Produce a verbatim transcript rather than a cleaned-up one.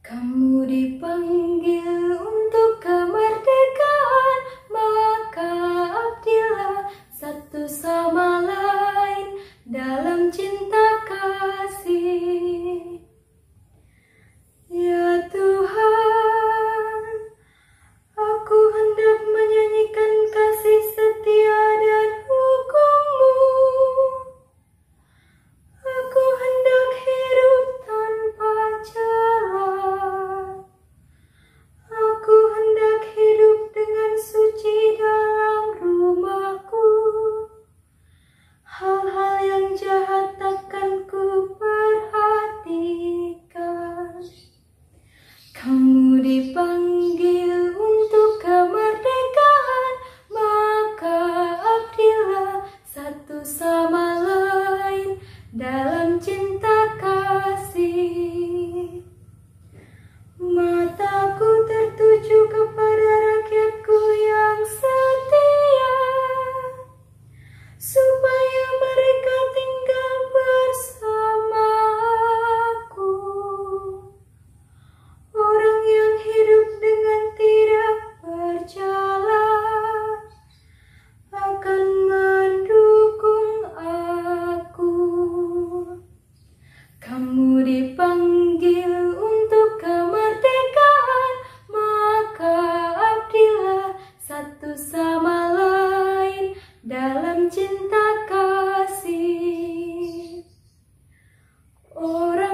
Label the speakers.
Speaker 1: Kamu dipanggil untuk kemerdekaan, maka abdilah satu sama lain dalam cinta kasih. Ya Tuhan, aku hendak menyanyikan kasih setia dan hukum-Mu. Aku hendak hidup tanpa celah. Aku hendak hidup dengan suci dalam rumahku. Hal-hal yang jahat takkan ku perhatikan. Kamu dipanggil untuk kemerdekaan, maka abdilah satu sama lain dalam cinta kasih. Mataku tertuju kepada rakyatku yang setia, supaya mereka tinggal bersama aku. Orang yang hidup dengan tidak bercela akan mendukung aku. Kamu dipanggil untuk kemerdekaan, maka abdilah satu sama lain dalam cinta kasih. Orang